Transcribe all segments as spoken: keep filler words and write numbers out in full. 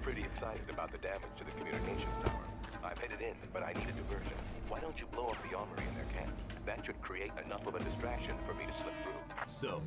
pretty excited about the damage to the communications tower. I've headed in, but I need a diversion. Why don't you blow up the armory in their camp? That should create enough of a distraction for me to slip through. So...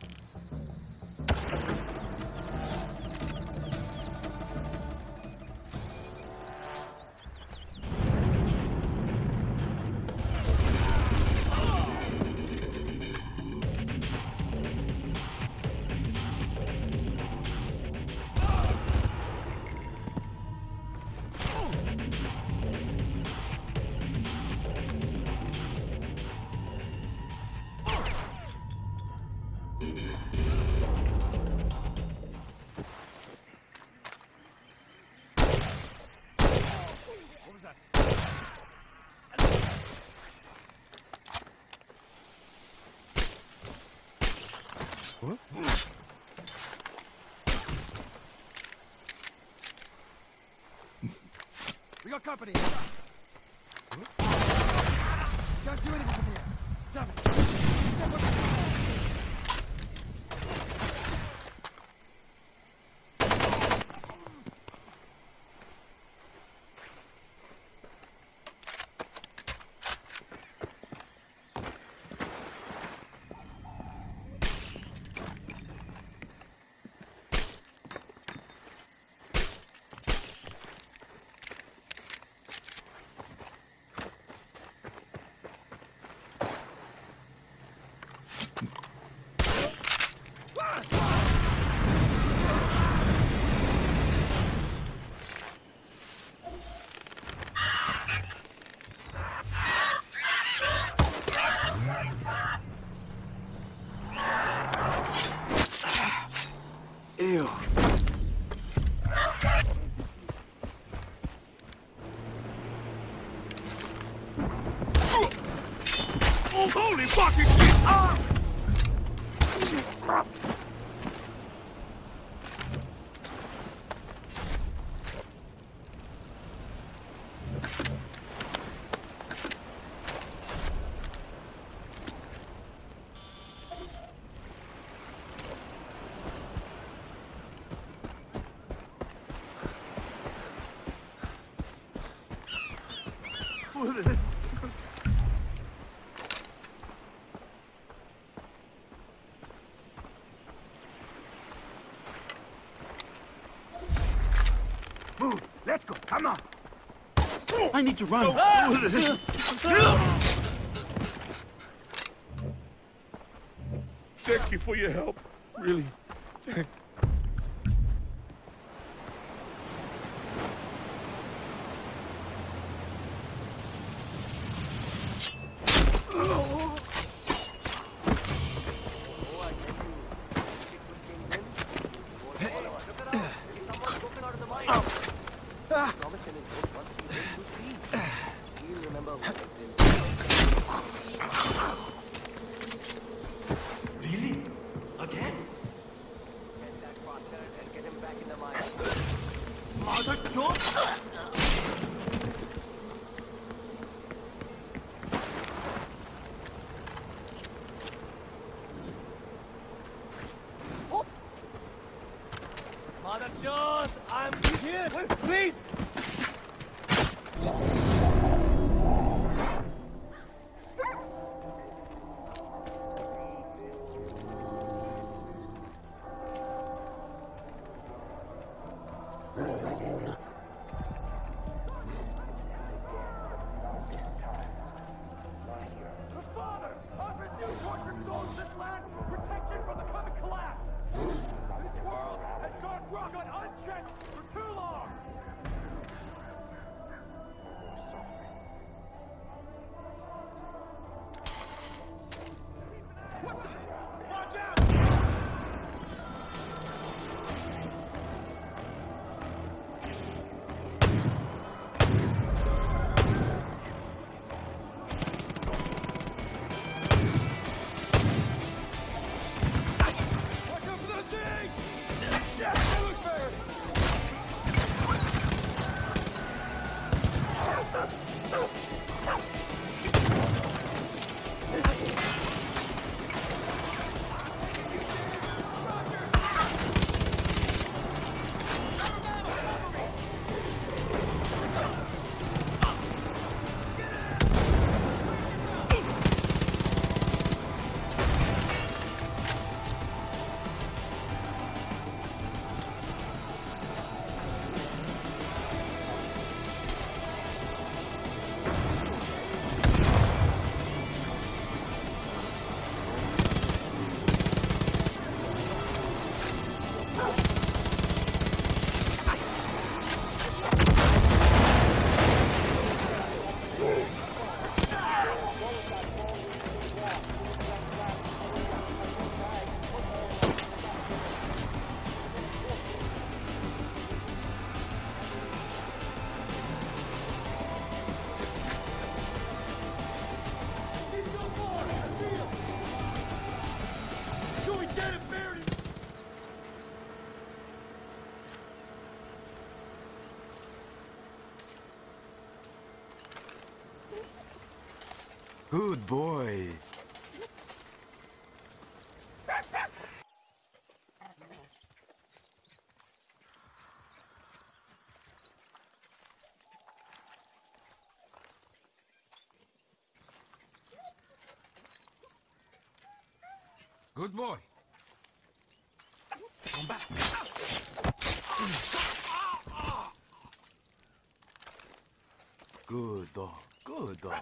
We got company. Can't do anything from here. Damn it. Ew. Oh, holy fucking shit! Ah! Move! Let's go! Come on! I need to run. Thank you for your help. Really. Thank Really? Again? Mother George? Mother George, I'm here. Wait, please. Good boy. Good boy. Come back. Good dog. Good dog.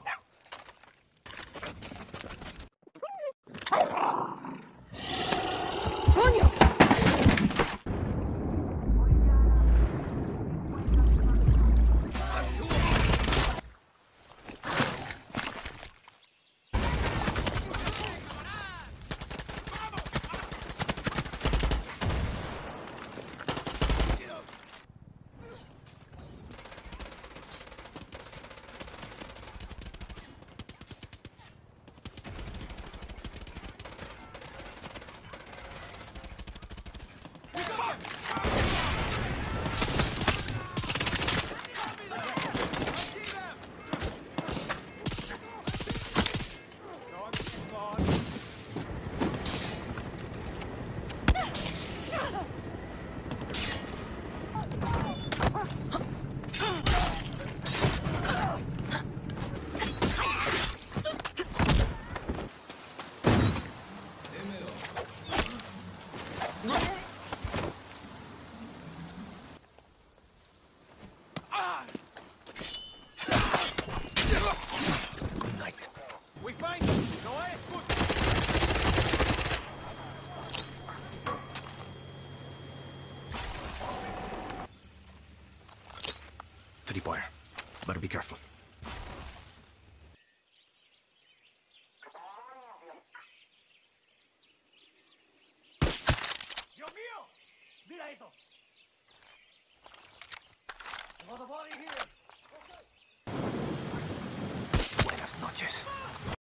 Good night. We find him. No way. Good. Three boy. Better be careful. Dios mío! Mira eso. There's a body here. Buenas noches.